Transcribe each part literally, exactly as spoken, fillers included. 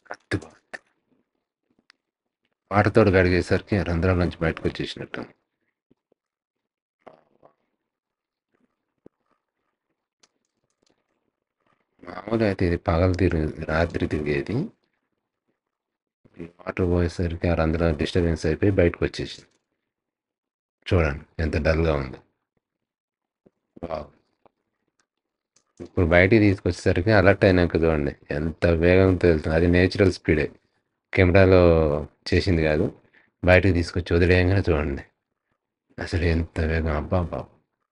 కత్తి వాటర్తోటి కడిగేసరికి రంధ్రాల నుంచి బయటకు వచ్చేసినట్టు. మామూలుగా అయితే ఇది పగలు తిరిగి రాత్రి తిరిగేది. ఈ వాటర్ పోయేసరికి ఆ రంధ్రాలు డిస్టర్బెన్స్ అయిపోయి బయటకు వచ్చేసింది. చూడండి ఎంత డల్గా ఉంది. వావ్. ఇప్పుడు బయటికి తీసుకొచ్చేసరికి అలర్ట్ అయినాక చూడండి ఎంత వేగంతో వెళ్తుంది. అది నేచురల్ స్పీడే, కెమెరాలో చేసింది కాదు. బయటకు తీసుకొచ్చి వదిలేయంగానే చూడండి అసలు ఎంత వేగం. అబ్బా అబ్బా.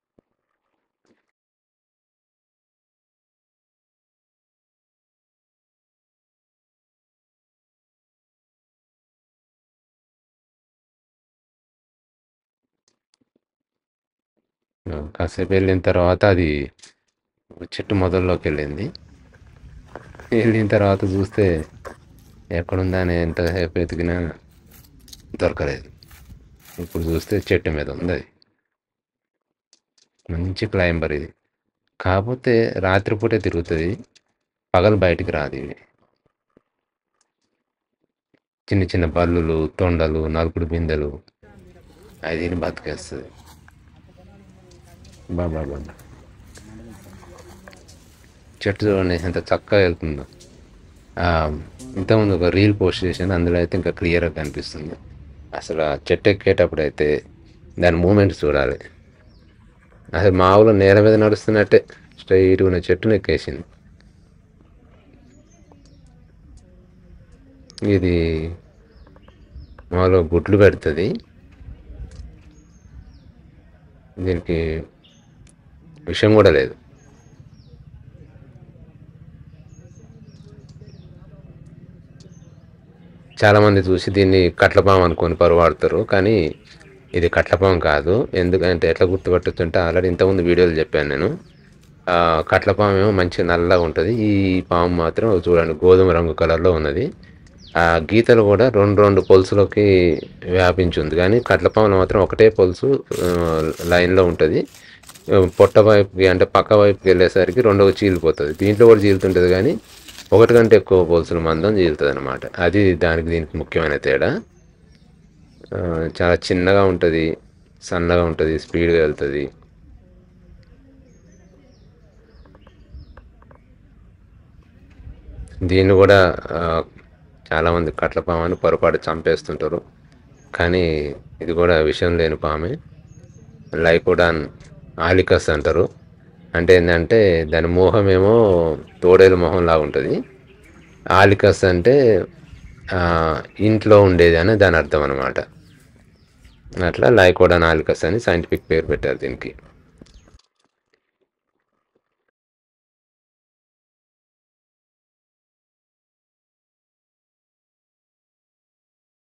కాసేపు వెళ్ళిన తర్వాత అది చెట్టు మొదల్లోకి వెళ్ళింది. వెళ్ళిన తర్వాత చూస్తే ఎక్కడుందా అని ఎంతసేపు వెతికినా దొరకలేదు. ఇప్పుడు చూస్తే చెట్టు మీద ఉంది అది. మంచి క్లైంబర్ ఇది. కాకపోతే రాత్రిపూటే తిరుగుతుంది, పగలు బయటికి రాదు. ఇవి చిన్న చిన్న బల్లులు, తొండలు, నలుపుడు బిందెలు అది తిని బతికేస్తుంది. బాబా బాబా. చెట్టు చూడండి ఎంత చక్కగా వెళ్తుందో. ఇంతకుముందు ఒక రీల్ పోస్ట్ చేశాను, అందులో అయితే ఇంకా క్లియర్గా కనిపిస్తుంది. అసలు ఆ చెట్టు ఎక్కేటప్పుడు అయితే దాని మూమెంట్ చూడాలి. అసలు మామూలు నేల మీద నడుస్తున్నట్టే స్ట్రైట్ ఉన్న చెట్టును ఎక్కేసింది. ఇది మామూలుగా గుడ్లు పెడుతుంది. దీనికి విషయం కూడా లేదు. చాలామంది చూసి దీన్ని కట్లపాము అనుకొని పరువాడతారు, కానీ ఇది కట్లపాము కాదు. ఎందుకంటే ఎట్లా గుర్తుపట్టచ్చు అంటే ఆల్రెడీ ఇంతకుముందు వీడియోలు చెప్పాను నేను. కట్లపాము ఏమో మంచి నల్లగా ఉంటుంది. ఈ పాము మాత్రం చూడండి గోధుమ రంగు కలర్లో ఉన్నది. ఆ గీతలు కూడా రెండు రెండు పొలుసులోకి వ్యాపించి ఉంది, కానీ కట్లపాములో మాత్రం ఒకటే పొలుసు లైన్లో ఉంటుంది. పొట్ట వైపుకి అంటే పక్క వైపుకి వెళ్ళేసరికి రెండవ చీలిపోతుంది. దీంట్లో కూడా చీలుతుంటుంది, కానీ ఒకటి కంటే ఎక్కువ పొలుసులు మందం చీలుతుంది అనమాట. అది దానికి దీనికి ముఖ్యమైన తేడా. చాలా చిన్నగా ఉంటుంది, సన్నగా ఉంటుంది, స్పీడ్గా వెళ్తుంది. దీన్ని కూడా చాలామంది కట్లపాము అని పొరపాటు చంపేస్తుంటారు, కానీ ఇది కూడా విషయం లేని పామే. లైకోడాన్ ఆలికస్ అంటారు. అంటే ఏంటంటే దాని మోహమేమో తోడేలు మొహంలా ఉంటుంది. ఆలికస్ అంటే ఇంట్లో ఉండేది అని దాని అర్థం అనమాట. అట్లా లైకోడాన్ ఆలికస్ అని సైంటిఫిక్ పేరు పెట్టారు దీనికి.